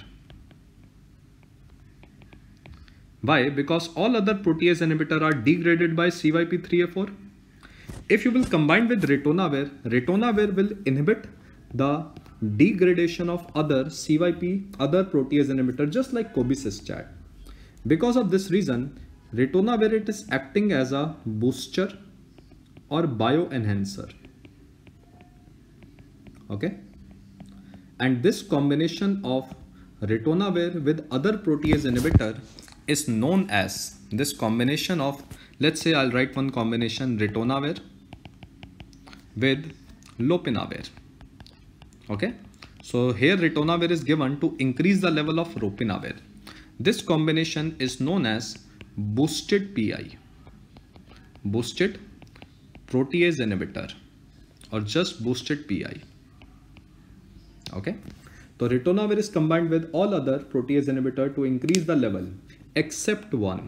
Why? Because all other protease inhibitor are degraded by C Y P three A four. If you will combine with ritonavir, ritonavir will inhibit the degradation of other C Y P, other protease inhibitor, just like cobicistat. Because of this reason, ritonavir it is acting as a booster or bioenhancer. Okay, and this combination of ritonavir with other protease inhibitor is known as, this combination of, let's say I'll write one combination, ritonavir with lopinavir. Okay, so here ritonavir is given to increase the level of lopinavir. This combination is known as boosted P I, boosted protease inhibitor, or just boosted P I. Okay, so ritonavir is combined with all other protease inhibitor to increase the level except one.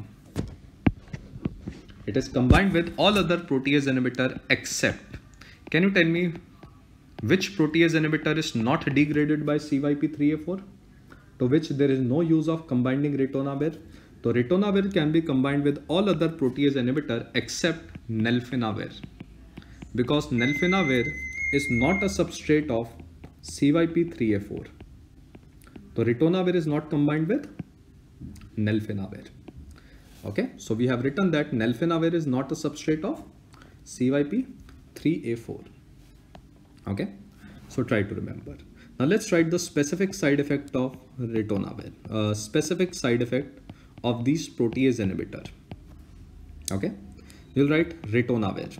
It is combined with all other protease inhibitor except, can you tell me which protease inhibitor is not degraded by C Y P three A four, to which there is no use of combining ritonavir? So ritonavir can be combined with all other protease inhibitor except nelfinavir, because nelfinavir is not a substrate of C Y P three A four. So ritonavir is not combined with nelfinavir. Okay, so we have written that nelfinavir is not a substrate of C Y P three A four. Okay, so try to remember. Now let's write the specific side effect of ritonavir, uh, specific side effect of these protease inhibitor. Okay, we'll write ritonavir.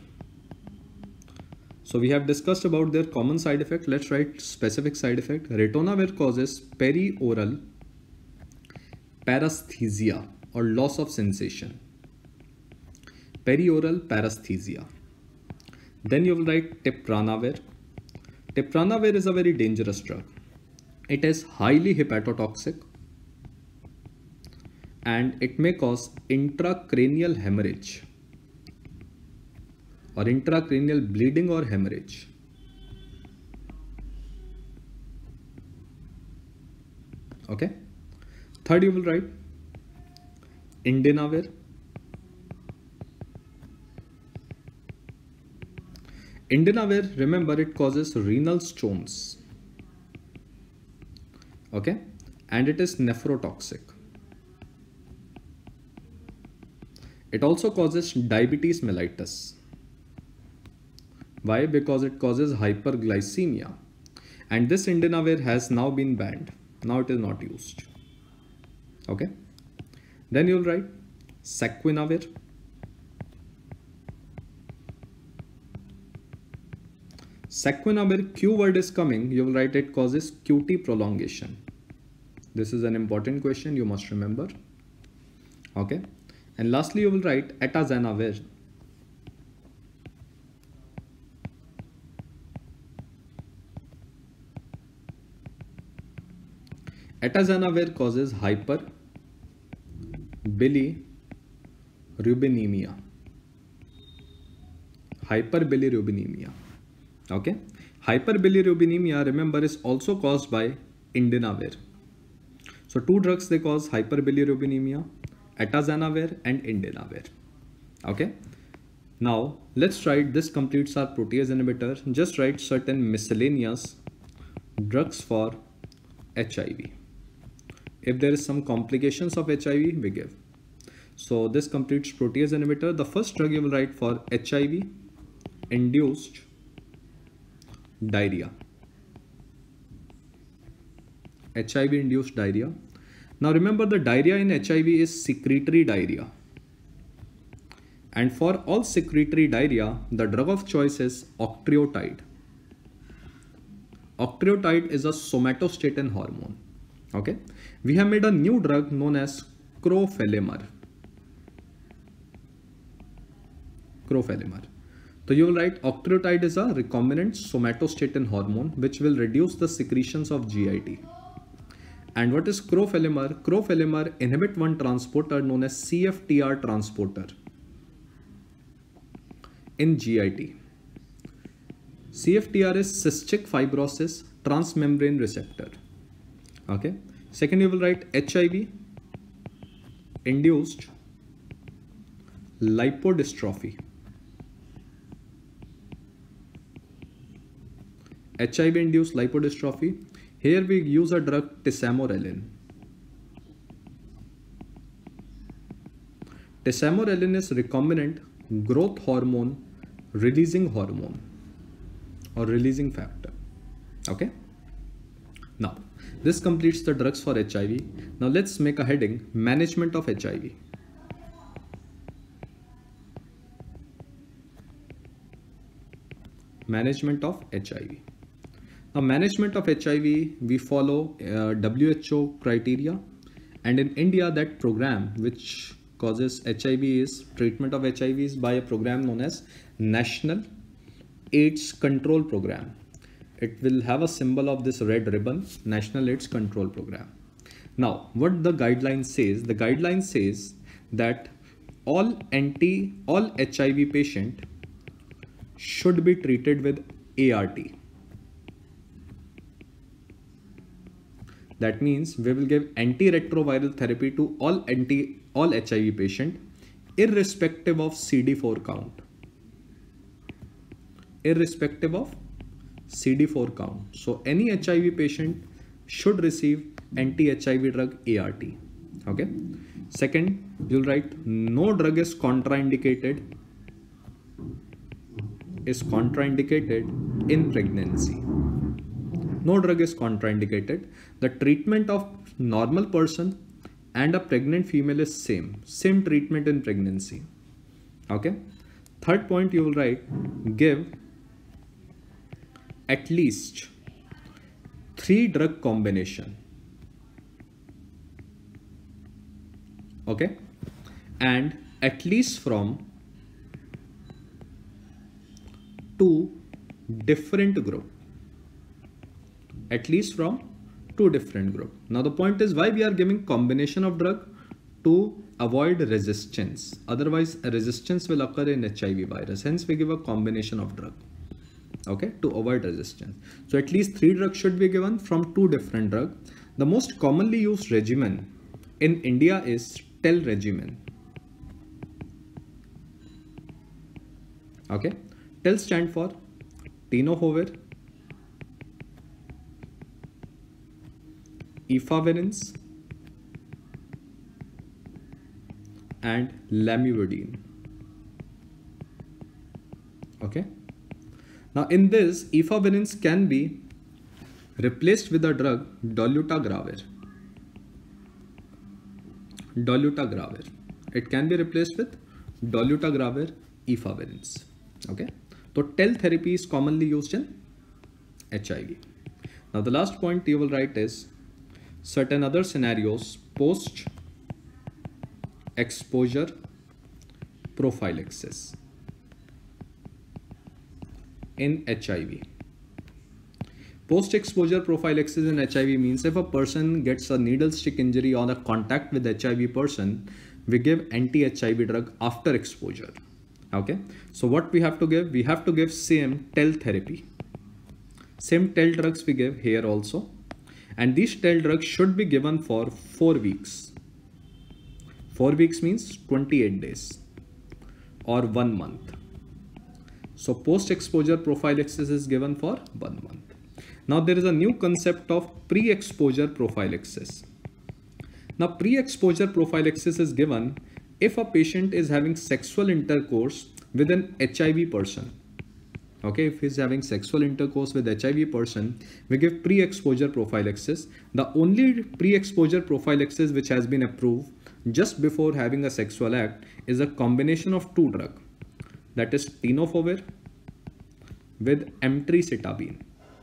So we have discussed about their common side effect. Let's write specific side effect. Ritonavir causes perioral paresthesia or loss of sensation. Perioral paresthesia. Then you will write tipranavir. Tipranavir is a very dangerous drug. It is highly hepatotoxic and it may cause intracranial hemorrhage or intracranial bleeding or hemorrhage. Okay. Third, you will write indinavir. Indinavir, remember, it causes renal stones. Okay, and it is nephrotoxic. It also causes diabetes mellitus. Why? Because it causes hyperglycemia, and this indinavir has now been banned. Now it is not used. Okay, then you will write saquinavir. Saquinavir, Q word is coming, you will write it causes Q T prolongation. This is an important question, you must remember. Okay, and lastly you will write atazanavir. Atazanavir causes hyperbilirubinemia. Hyperbilirubinemia. Okay. Hyperbilirubinemia, remember, is also caused by indinavir. So two drugs they cause hyperbilirubinemia, atazanavir and indinavir. Okay. Now let's write, this completes our protease inhibitor. Just write certain miscellaneous drugs for H I V. If there is some complications of H I V, we give. So this completes protease inhibitor. The first drug you will write for H I V induced diarrhea. H I V induced diarrhea. Now remember, the diarrhea in H I V is secretory diarrhea. And for all secretory diarrhea, the drug of choice is octreotide. Octreotide is a somatostatin hormone. Okay. We have made a new drug known as crofelemer. Crofelemer. So you will write octreotide is a recombinant somatostatin hormone which will reduce the secretions of G I T. And what is crofelemer? Crofelemer inhibit one transporter known as C F T R transporter in G I T. C F T R is cystic fibrosis transmembrane receptor. Okay. Second, you will write H I V induced lipodystrophy. H I V induced lipodystrophy. Here we use a drug tesamorelin. Tesamorelin is recombinant growth hormone releasing hormone or releasing factor. Okay. Now this completes the drugs for H I V. Now let's make a heading: management of H I V. Management of H I V. Now management of H I V, we follow uh, W H O criteria, and in India that program which causes H I V is treatment of H I V is by a program known as National AIDS Control Program. It will have a symbol of this red ribbon, National AIDS Control Program. Now what the guideline says, the guideline says that all anti all H I V patient should be treated with A R T. That means we will give antiretroviral therapy to all anti all H I V patient irrespective of C D four count. Irrespective of C D four count. So any H I V patient should receive anti-H I V drug A R T. Okay. Second, you'll write no drug is contraindicated is contraindicated in pregnancy. No drug is contraindicated. The treatment of normal person and a pregnant female is same. Same treatment in pregnancy. Okay. Third point you will write, give at least three drug combination. Okay. And at least from two different group. At least from two different group. Now the point is why we are giving combination of drug, to avoid resistance. Otherwise a resistance will occur in H I V virus. Hence we give a combination of drug. Okay, to avoid resistance. So at least three drugs should be given from two different drugs. The most commonly used regimen in India is TEL regimen. Okay, TEL stand for tenofovir, efavirenz and lamivudine. Okay. Now in this, efavirenz can be replaced with a drug dolutegravir. Dolutegravir. It can be replaced with dolutegravir, efavirenz. Okay. So TEL therapy is commonly used in H I V. Now the last point you will write is certain other scenarios post exposure prophylaxis in H I V. Post-exposure prophylaxis in H I V means if a person gets a needle stick injury or a contact with H I V person, we give anti-H I V drug after exposure. Okay, so what we have to give? We have to give same T E L therapy. Same T E L drugs we give here also. And these T E L drugs should be given for four weeks. Four weeks means twenty-eight days or one month. So post-exposure prophylaxis is given for one month. Now there is a new concept of pre-exposure prophylaxis. Now pre-exposure prophylaxis is given if a patient is having sexual intercourse with an H I V person. Okay, if he's having sexual intercourse with H I V person, we give pre-exposure prophylaxis. The only pre-exposure prophylaxis which has been approved just before having a sexual act is a combination of two drugs. That is tenofovir with emtricitabine.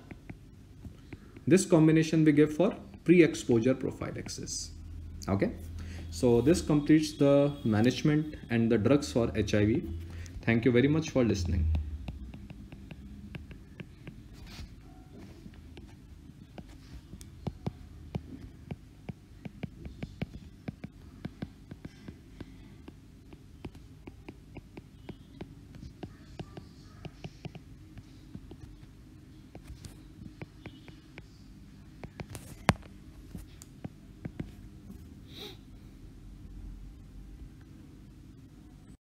This combination we give for pre-exposure prophylaxis. Okay, so this completes the management and the drugs for H I V. Thank you very much for listening.